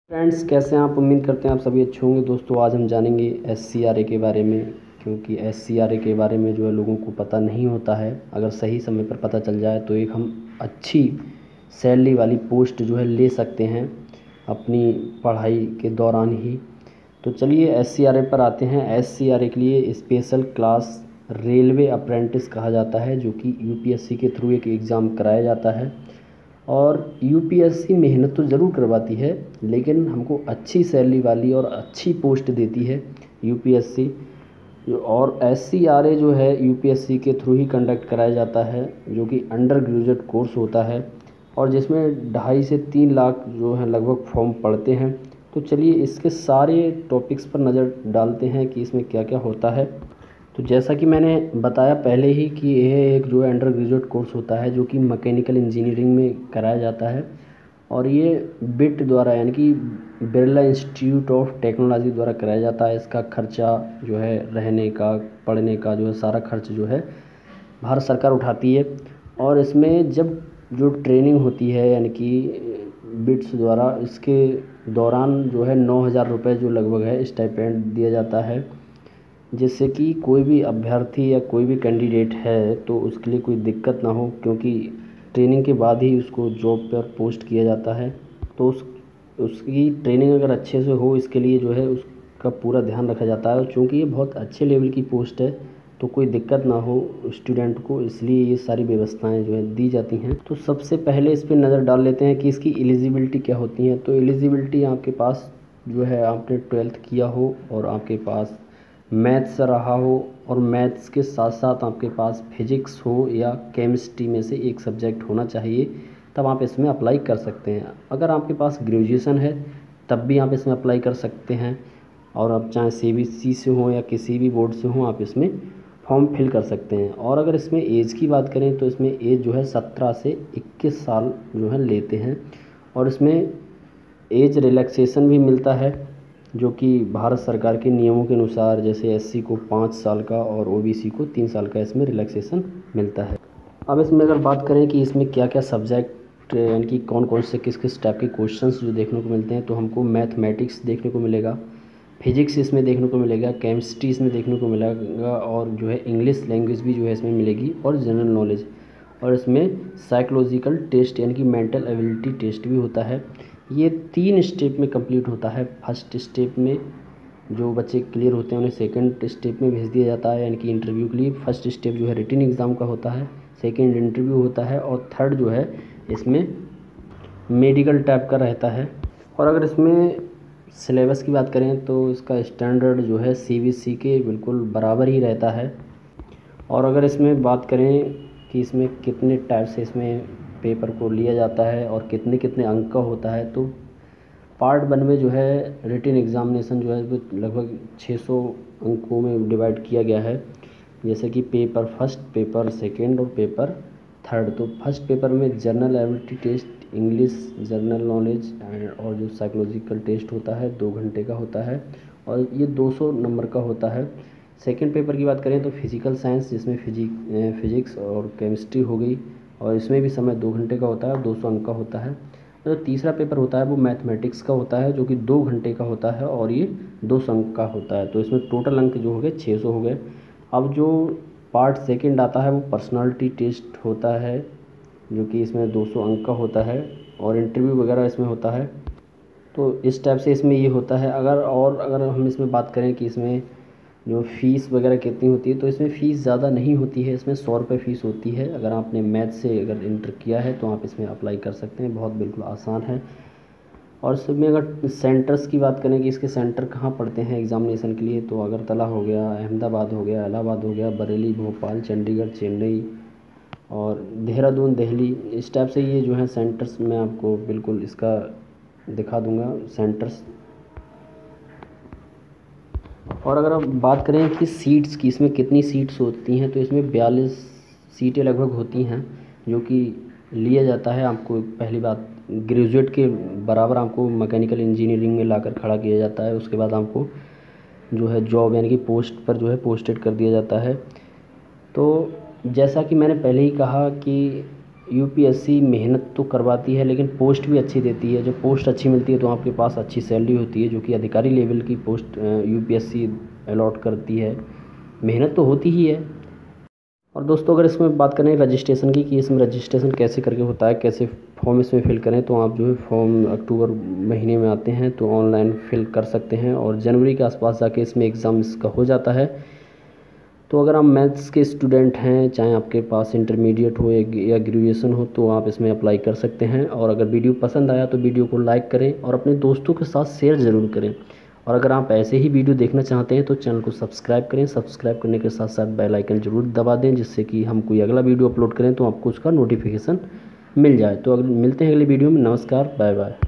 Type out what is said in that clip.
Friends, कैसे हैं आप? उम्मीद करते हैं आप सभी अच्छे होंगे। दोस्तों, आज हम जानेंगे SCRA के बारे में, क्योंकि SCRA के बारे में जो है लोगों को पता नहीं होता है। अगर सही समय पर पता चल जाए तो एक हम अच्छी सैलरी वाली पोस्ट जो है ले सकते हैं अपनी पढ़ाई के दौरान ही। तो चलिए SCRA पर आते हैं। SCRA के लिए स्पेशल क्लास रेलवे अप्रेंटिस कहा जाता है, जो कि UPSC के थ्रू एक एग्ज़ाम कराया जाता है। और UPSC मेहनत तो ज़रूर करवाती है, लेकिन हमको अच्छी सैलरी वाली और अच्छी पोस्ट देती है UPSC। और SCRA जो है UPSC के थ्रू ही कंडक्ट कराया जाता है, जो कि अंडर ग्रेजुएट कोर्स होता है और जिसमें 2.5 से 3 लाख जो है लगभग फॉर्म पड़ते हैं। तो चलिए इसके सारे टॉपिक्स पर नज़र डालते हैं कि इसमें क्या क्या होता है। तो जैसा कि मैंने बताया पहले ही कि यह एक जो है अंडर ग्रेजुएट कोर्स होता है, जो कि मैकेनिकल इंजीनियरिंग में कराया जाता है। और ये बिट द्वारा यानी कि बिरला इंस्टीट्यूट ऑफ टेक्नोलॉजी द्वारा कराया जाता है। इसका खर्चा जो है रहने का, पढ़ने का जो है सारा खर्च जो है भारत सरकार उठाती है। और इसमें जब जो ट्रेनिंग होती है यानी कि बिट्स द्वारा, इसके दौरान जो है 9,000 रुपये जो लगभग है स्टाइपेंड दिया जाता है, जिससे कि कोई भी अभ्यर्थी या कोई भी कैंडिडेट है तो उसके लिए कोई दिक्कत ना हो, क्योंकि ट्रेनिंग के बाद ही उसको जॉब पर पोस्ट किया जाता है। तो उसकी ट्रेनिंग अगर अच्छे से हो, इसके लिए जो है उसका पूरा ध्यान रखा जाता है। और चूँकि ये बहुत अच्छे लेवल की पोस्ट है तो कोई दिक्कत ना हो स्टूडेंट को, इसलिए ये सारी व्यवस्थाएं जो है दी जाती हैं। तो सबसे पहले इस पर नज़र डाल लेते हैं कि इसकी एलिजिबिलिटी क्या होती है। तो एलिजिबिलिटी आपके पास जो है आपने 12th किया हो और आपके पास मैथ्स रहा हो, और मैथ्स के साथ साथ आपके पास फिजिक्स हो या केमिस्ट्री में से एक सब्जेक्ट होना चाहिए, तब आप इसमें अप्लाई कर सकते हैं। अगर आपके पास ग्रेजुएशन है तब भी आप इसमें अप्लाई कर सकते हैं, और आप चाहे CBSE से हो या किसी भी बोर्ड से हो, आप इसमें फॉर्म फिल कर सकते हैं। और अगर इसमें एज की बात करें तो इसमें एज जो है 17 से 21 साल जो है लेते हैं। और इसमें एज रिलैक्सेशन भी मिलता है, जो कि भारत सरकार के नियमों के अनुसार, जैसे SC को 5 साल का और OBC को 3 साल का इसमें रिलैक्सेशन मिलता है। अब इसमें अगर बात करें कि इसमें क्या क्या सब्जेक्ट यानी कि कौन कौन से किस किस टाइप के क्वेश्चंस जो देखने को मिलते हैं, तो हमको मैथमेटिक्स देखने को मिलेगा, फिजिक्स इसमें देखने को मिलेगा, केमिस्ट्री इसमें देखने को मिलेगा, और जो है इंग्लिश लैंग्वेज भी जो है इसमें मिलेगी, और जनरल नॉलेज। और इसमें साइकोलॉजिकल टेस्ट यानी कि मेंटल एबिलिटी टेस्ट भी होता है। ये 3 स्टेप में कंप्लीट होता है। फर्स्ट स्टेप में जो बच्चे क्लियर होते हैं उन्हें सेकंड स्टेप में भेज दिया जाता है, यानी कि इंटरव्यू के लिए। फर्स्ट स्टेप जो है रिटन एग्ज़ाम का होता है, सेकंड इंटरव्यू होता है, और थर्ड जो है इसमें मेडिकल टाइप का रहता है। और अगर इसमें सिलेबस की बात करें तो इसका स्टैंडर्ड जो है CBSE के बिल्कुल बराबर ही रहता है। और अगर इसमें बात करें कि इसमें कितने टाइप से इसमें पेपर को लिया जाता है और कितने कितने अंक का होता है, तो पार्ट 1 में जो है रिटन एग्ज़ामिनेशन जो है वो लगभग 600 अंकों में डिवाइड किया गया है, जैसे कि पेपर फर्स्ट, पेपर सेकंड और पेपर थर्ड। तो फर्स्ट पेपर में general ability test, English, general knowledge और जो साइकोलॉजिकल टेस्ट होता है 2 घंटे का होता है, और ये 200 नंबर का होता है। सेकंड पेपर की बात करें तो फिजिकल साइंस, जिसमें फिजिक्स और केमिस्ट्री हो गई, और इसमें भी समय 2 घंटे का होता है, 200 अंक का होता है। जो तीसरा पेपर होता है वो मैथमेटिक्स का होता है, जो कि 2 घंटे का होता है और ये 200 अंक का होता है। तो इसमें टोटल अंक जो हो गए 600 हो गए। अब जो पार्ट सेकंड आता है वो पर्सनालिटी टेस्ट होता है, जो कि इसमें 200 अंक का होता है, और इंटरव्यू वगैरह इसमें होता है। तो इस टाइप से इसमें ये होता है। अगर हम इसमें बात करें कि इसमें जो फ़ीस वगैरह कितनी होती है, तो इसमें फ़ीस ज़्यादा नहीं होती है। इसमें 100 रुपये फ़ीस होती है। अगर आपने मैथ से अगर इंटर किया है तो आप इसमें अप्लाई कर सकते हैं, बहुत बिल्कुल आसान है। और इसमें अगर सेंटर्स की बात करें कि इसके सेंटर कहाँ पड़ते हैं एग्ज़ामिनेशन के लिए, तो अगरतला हो गया, अहमदाबाद हो गया, इलाहाबाद हो गया, बरेली, भोपाल, चंडीगढ़, चेन्नई और देहरादून, दिल्ली, इस टाइप से ये जो है सेंटर्स मैं आपको बिल्कुल इसका दिखा दूँगा सेंटर्स। और अगर आप बात करें कि सीट्स की, इसमें कितनी सीट्स होती हैं, तो इसमें 42 सीटें लगभग होती हैं, जो कि लिया जाता है। आपको पहली बात ग्रेजुएट के बराबर आपको मैकेनिकल इंजीनियरिंग में लाकर खड़ा किया जाता है। उसके बाद आपको जो है जॉब यानी कि पोस्ट पर जो है पोस्टेड कर दिया जाता है। तो जैसा कि मैंने पहले ही कहा कि यूपीएससी मेहनत तो करवाती है लेकिन पोस्ट भी अच्छी देती है। जब पोस्ट अच्छी मिलती है तो आपके पास अच्छी सैलरी होती है, जो कि अधिकारी लेवल की पोस्ट यूपीएससी अलॉट करती है। मेहनत तो होती ही है। और दोस्तों अगर इसमें बात करें रजिस्ट्रेशन की कि इसमें रजिस्ट्रेशन कैसे करके होता है, कैसे फॉर्म इसमें फ़िल करें, तो आप जो है फॉर्म अक्टूबर महीने में आते हैं तो ऑनलाइन फ़िल कर सकते हैं और जनवरी के आसपास जाके इसमें एग्ज़ाम इसका हो जाता है। तो अगर आप मैथ्स के स्टूडेंट हैं, चाहे आपके पास इंटरमीडिएट हो या ग्रेजुएशन हो, तो आप इसमें अप्लाई कर सकते हैं। और अगर वीडियो पसंद आया तो वीडियो को लाइक करें और अपने दोस्तों के साथ शेयर ज़रूर करें। और अगर आप ऐसे ही वीडियो देखना चाहते हैं तो चैनल को सब्सक्राइब करें। सब्सक्राइब करने के साथ साथ बेल आइकन ज़रूर दबा दें, जिससे कि हम कोई अगला वीडियो अपलोड करें तो आपको उसका नोटिफिकेशन मिल जाए। तो अगर मिलते हैं अगली वीडियो में। नमस्कार, बाय बाय।